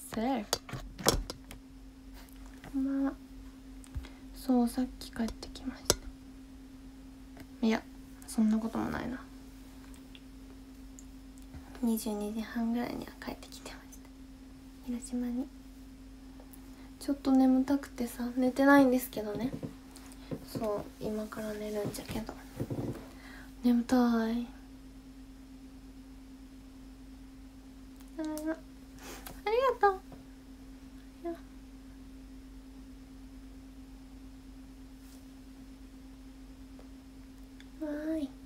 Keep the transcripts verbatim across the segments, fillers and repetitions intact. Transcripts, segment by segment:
セーフ。こんばんは。そう、さっき帰ってきました。いや、そんなこともないな。にじゅうにじはんぐらいには帰ってきてました。広島に。ちょっと眠たくてさ、寝てないんですけどね。そう、今から寝るんじゃけど眠たい。ありがとう。わーい。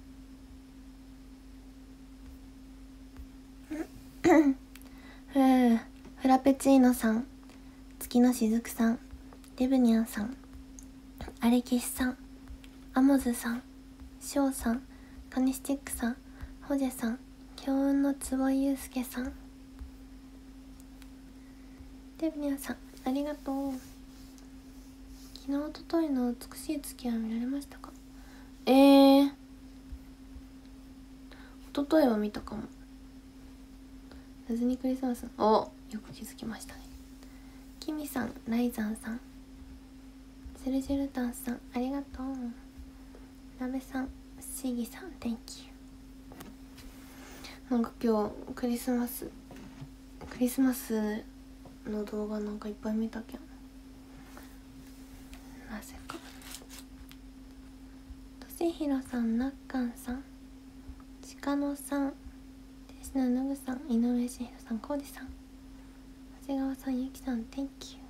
ふう、フラペチーノさん、月のしずくさん、デブニャンさん、アレキシさん、アモズさん、ショウさん、カニスティックさん、ホジェさん、強運の坪井祐介さん、デブニャンさん、ありがとう。昨日おとといの美しい月は見られましたか？えー、おとといは見たかも。ラズニクリスマス、お、よく気づきましたね。キミさん、ライザンさん、セルジュルタンさん、ありがとう。なべさん、シギさん、Thank you。 なんか今日クリスマスクリスマスの動画なんかいっぱい見たけん、なぜか。としひろさん、なっかんさん、ちかのさん、てしなぬぐさん、井上しひろさん、こうじさん、長谷川さん、ゆきさん、Thank you。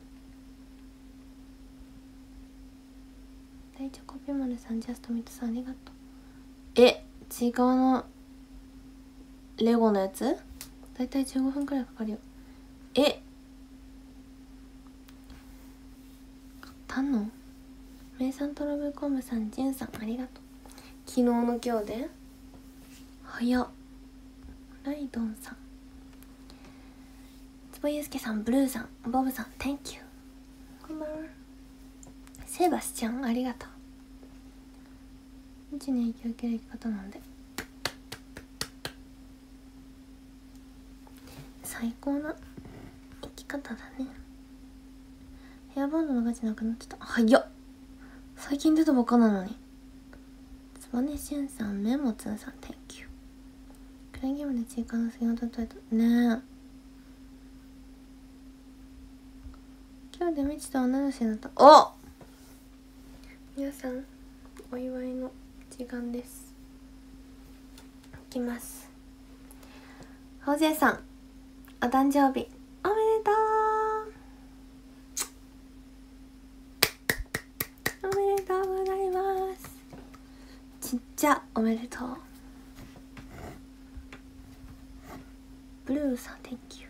大チョコピマルさん、ジャストミットさん、ありがとう。え、ちいかわのレゴのやつだいたいじゅうごふんくらいかかるよ。え、買ったの？メイさん、トロブコムさん、ジュンさん、ありがとう。昨日の今日で早っ。ライドンさん、つぼゆうすけさん、ブルーさん、ボブさん、 Thank you。 こんばんは。セバスちゃん、ありがとう。うちに影響を受ける生き方なんで最高な生き方だね。ヘアバンドのガチなくなってた。早っ、最近出たばっかなのに。つばねしゅんさん、メモツンさん、 Thank you。 クライゲームで追加の水を取ったねえ。今日でみちと女主になった。お、皆さんお祝いの時間です。いきます。ホゼさん、お誕生日おめでとう。おめでとうございます。ちっちゃおめでとう。ブルーさん、 Thank you。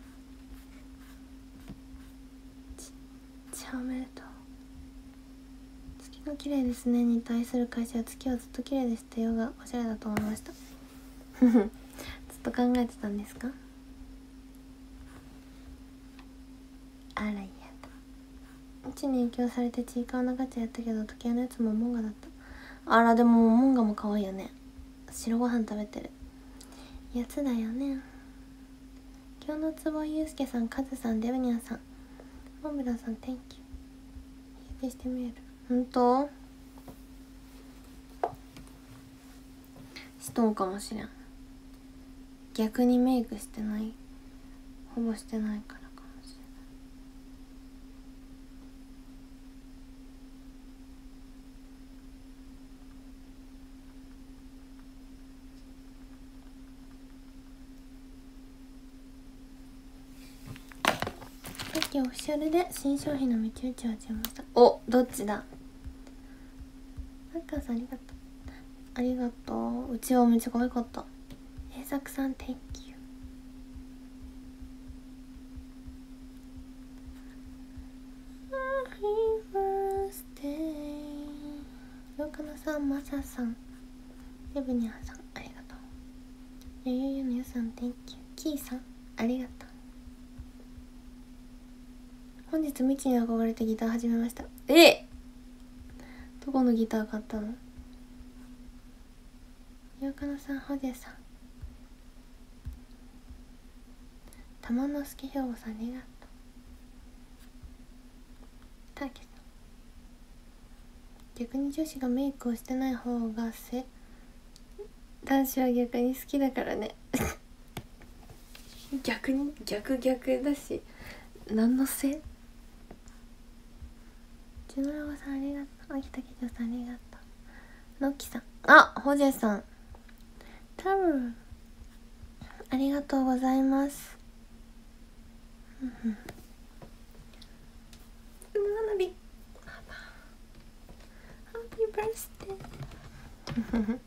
ちっちゃおめでとう。月が綺麗ですねに対する会社は、月はずっと綺麗ですってよがおしゃれだと思いました。ずっと考えてたんですか？あら、やだ。うちに影響されてちいかわのガチャやったけど、時計のやつもモンガだった。あら、でもモンガも可愛いよね。白ご飯食べてるやつだよね。今日のつぼゆうすけさん、カズさん、デブニャンさん、モンブランさん、 Thank you。 日焼けして見える。ほんと？しとんかもしれん。逆にメイクしてない、ほぼしてないからかもしれない。さっきオフィシャルで新商品の道打ちを始めました。お、どっちだ？サッカーさん、ありがとう。ありがとう。うちはめっちゃ可愛かった。栄作さん、 Thank you。 Happy birthday。 よかなさん、まささん、レブニャーさん、ありがとう。ゆゆゆのゆさん、 Thank you。 キーさん、ありがとう。本日ミキに憧れてギター始めました。え、どこのギター買ったの？よかなさん、ホジェさん、玉之助兵庫さん、ありがとう。 だけど逆に女子がメイクをしてない方がせ男子は逆に好きだからね逆に逆逆だし何のせい。ジュノラゴさんありがとう。秋田きじょさんありがとう。のっきさん、あ、ホジェさんタブルありがとうございます。うむ花火ハッピーバースデー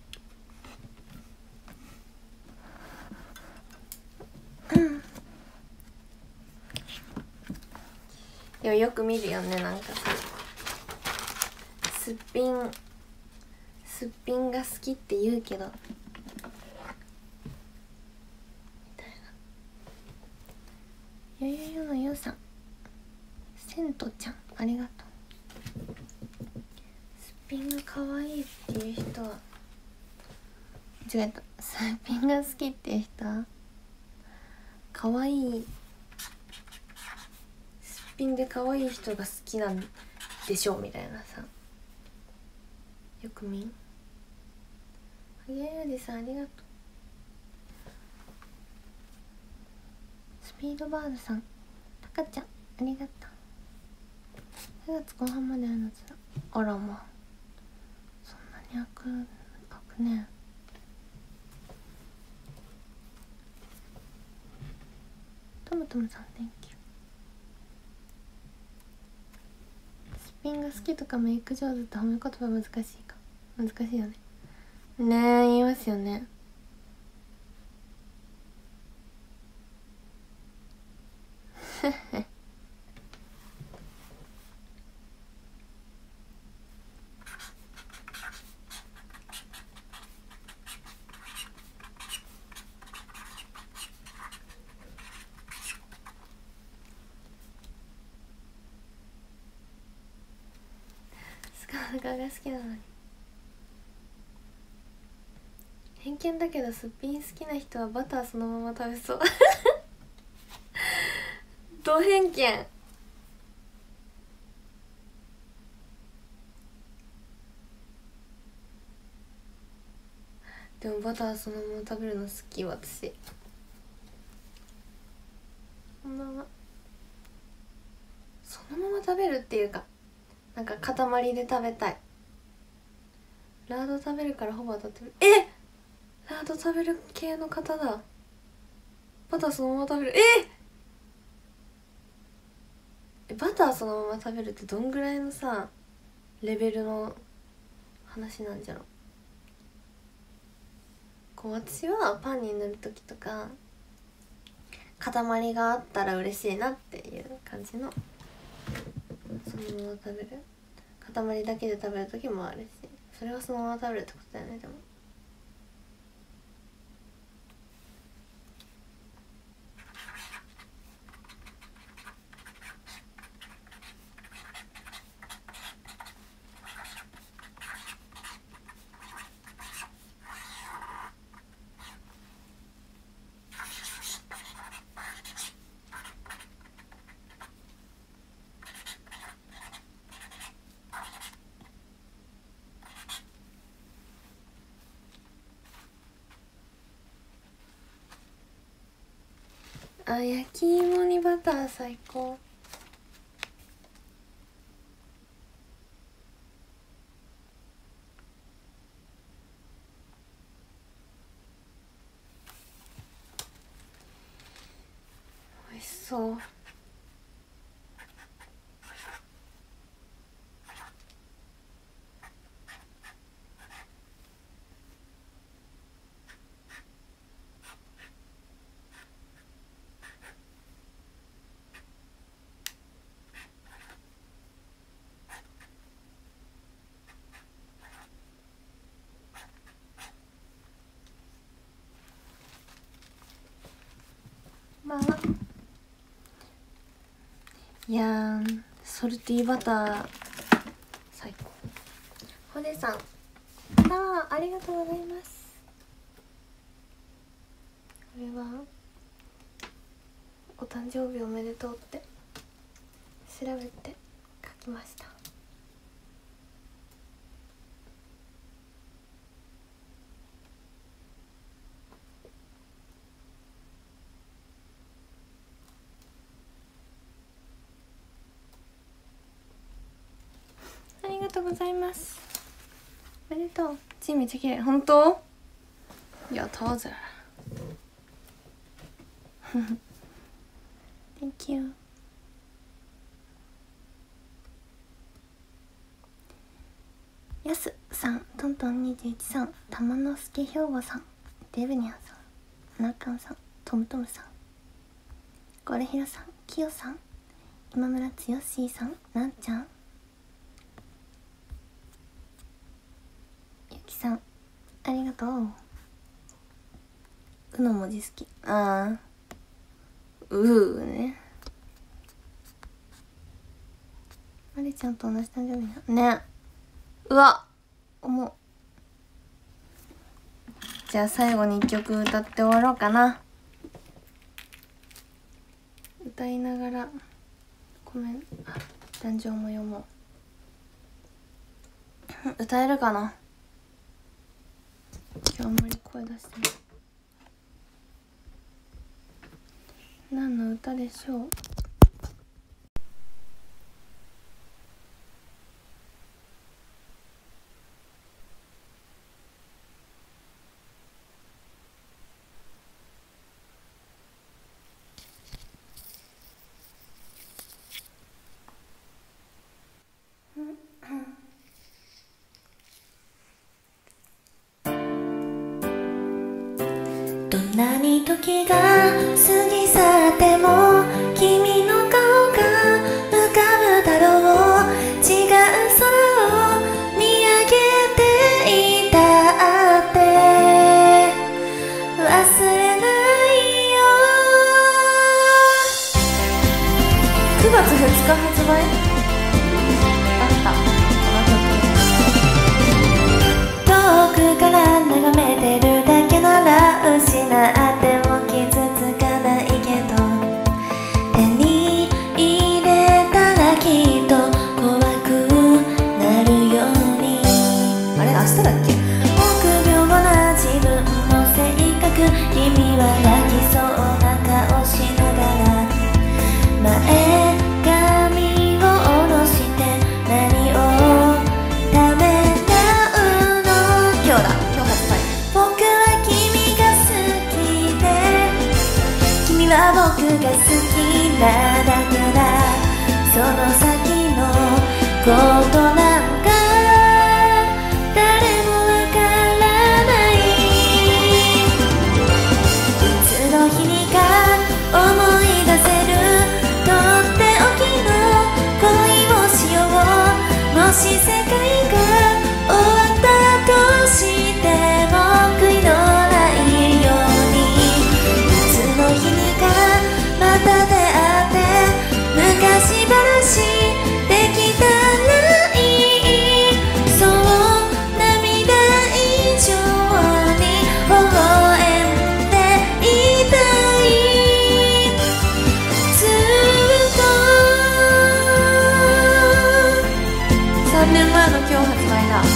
でもよく見るよね、なんかさすっぴんすっぴんが好きって言うけどみたいな。よよよのよさんセントちゃんありがとう。すっぴんが可愛いっていう人は間違えた。すっぴんが好きっていう人は可愛いすっぴんで可愛い人が好きなんでしょうみたいなさ、よく見ん。はげゆうじさんありがとう。スピードバードさんたかちゃんありがとう。くがつこう半まであるのつら。あらまあそんなに開く開くね。トムトムさん Thank you。 すっぴんが好きとかメイク上手って褒め言葉難しいか。難しいよね。ねえ言いますよね。スカーカが好きなのに。偏見だけどすっぴん好きな人はバターそのまま食べそうド偏見。でもバターそのまま食べるの好き私。こんばんは。そのまま食べるっていうかなんか塊で食べたい。ラード食べるからほぼ当たってる。えラード食べる系の方だ。バターそのまま食べる。えバターそのまま食べるってどんぐらいのさレベルの話なんじゃろ。こう私はパンに塗る時とか塊があったら嬉しいなっていう感じのそのまま食べる。塊だけで食べる時もあるし、それはそのまま食べるってことだよね。でもあ、焼き芋にバター最高。美味しそう。まあいやーソルティーバター最高。ホネさんあありがとうございます。これはお誕生日おめでとうって調べて書ききました。ありがとうございます。おめでとう。字めっちゃ綺麗。本当？やったぜ。Thank you。やすさん、トントンにじゅういちさん、玉之助兵庫さん、デブニャンさん、なかんさん、トムトムさん、ゴレヒロさん、キヨさん、今村つよしーさん、なんちゃん、ゆきさん、ありがとう。うの文字好き。ああ、うーね。まりちゃんと同じ誕生日なね。うわ重っ。じゃあ最後にいっきょく歌って終わろうかな。歌いながらごめん、誕生も読もう。歌えるかな。今日あんまり声出してない。何の歌でしょう。 どんなに時が過ぎ去っても君の顔が浮かぶだろう。違う空を見上げていたって忘れないよ。 くがつふつか発売だった。 遠くから眺めてるだけなら失っても傷つかないけど、手に入れたらきっと怖くなるように。 あれ明日だっけ。 臆病な自分の性格、君は泣きそうな顔しながら前髪を下ろして何を食べたうの。 今日だ、今日発売。 僕は君が好きで君は僕が好きなだからその先のことなんか誰もわからない。いつの日にか思い出せるとっておきの恋をしよう。もし世界が終わったとしても悔いのないように。いつの日にかまた出会って昔話できたらいい。そう涙以上に微笑んでいたい。ずっとさんねんまえの今日発売だ。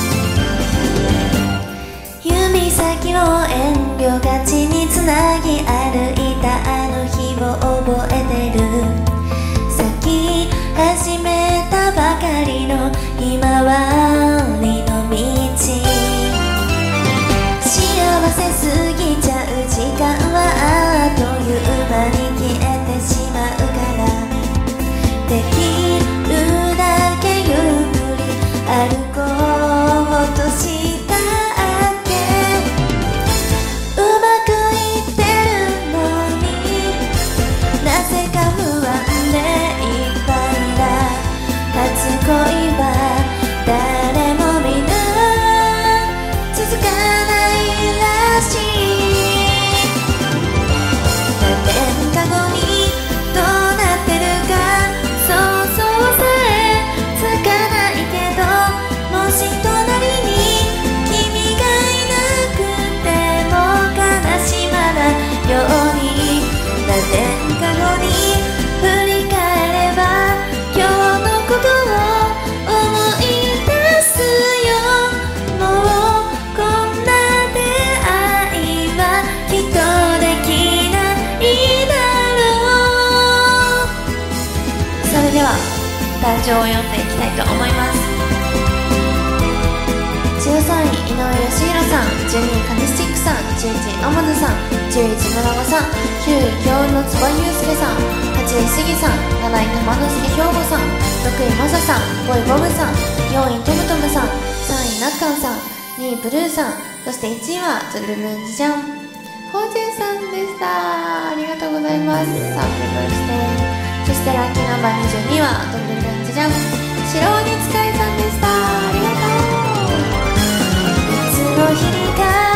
指先を遠慮がちにつなぎ歩いたあの日を覚えてる。咲き始めたばかりのひまわりの道。幸せすぎちゃう時間はあっという間に消えてしまうから、できるだけゆっくり歩こうとしたっけ。うまくいってるのになぜか不安でいっぱいだ。初恋は誰た上位を読んでいきたいと思います。じゅうさんい井上義弘さん、じゅうにいカニスティックさん、じゅういちいアマズさん、じゅういちい村尾さん、きゅうい京雲のつばゆうすけさん、はちい杉さん、なない玉之助兵庫さん、ろくいマサさん、ごいボブさん、よんいトムトムさん、さんいナッカンさん、にいブルーさん、そしていちいはズルルンジジャンフォーチュンさんでした。ありがとうございます。ハッピーバースデー。そしてラッキーナンバーにじゅうにはドルルンジジャン白鬼使いさんでした。ありがとう。いつの日にか